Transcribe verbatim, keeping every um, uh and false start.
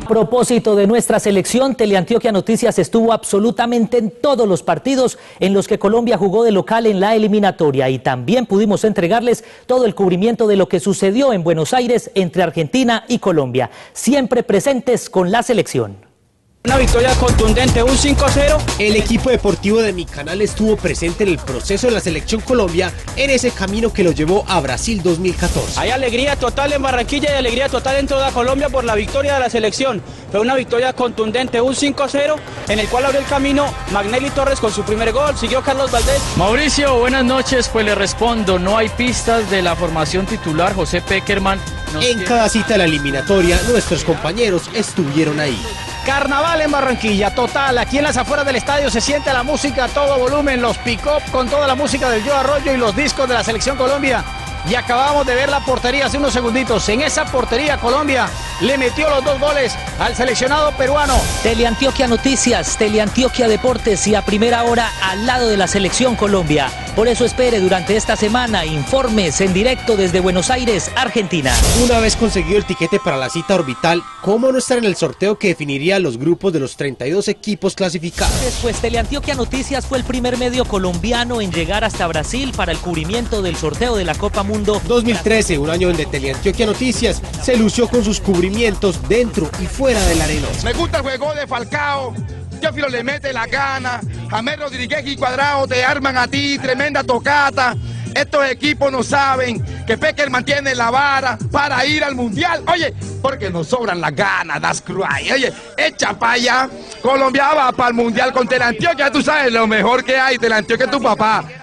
propósito de nuestra selección, Teleantioquia Noticias estuvo absolutamente en todos los partidos en los que Colombia jugó de local en la eliminatoria y también pudimos entregarles todo el cubrimiento de lo que sucedió en Buenos Aires entre Argentina y Colombia, siempre presentes con la selección. Una victoria contundente, un cinco cero. El equipo deportivo de mi canal estuvo presente en el proceso de la selección Colombia en ese camino que lo llevó a Brasil dos mil catorce. Hay alegría total en Barranquilla y alegría total en toda Colombia por la victoria de la selección. Fue una victoria contundente, un cinco cero, en el cual abrió el camino Magnelli Torres con su primer gol, siguió Carlos Valdés. Mauricio, buenas noches, pues le respondo, no hay pistas de la formación titular. José Peckerman. En tiene... cada cita de la eliminatoria, nuestros compañeros estuvieron ahí. Carnaval en Barranquilla, total, aquí en las afueras del estadio se siente la música a todo volumen, los pick-up con toda la música del Yo Arroyo y los discos de la Selección Colombia. Y acabamos de ver la portería hace unos segunditos. En esa portería Colombia le metió los dos goles al seleccionado peruano. Teleantioquia Noticias, Teleantioquia Deportes y a primera hora al lado de la Selección Colombia. Por eso espere durante esta semana informes en directo desde Buenos Aires, Argentina. Una vez conseguido el tiquete para la cita orbital, ¿cómo no estar en el sorteo que definiría los grupos de los treinta y dos equipos clasificados? Después, Teleantioquia Noticias fue el primer medio colombiano en llegar hasta Brasil para el cubrimiento del sorteo de la Copa Mundo dos mil trece, un año donde Teleantioquia Noticias se lució con sus cubrimientos dentro y fuera del Arenal. Me gusta el juego de Falcao, Teófilo le mete la gana, James Rodríguez y Cuadrado te arman a ti, tremenda tocata. Estos equipos no saben que Peckerman mantiene la vara para ir al Mundial. Oye, porque nos sobran las ganas, das cruay. Oye, echa para allá. Colombia va para el Mundial con Teleantioquia. Tú sabes lo mejor que hay. Teleantioquia es tu papá.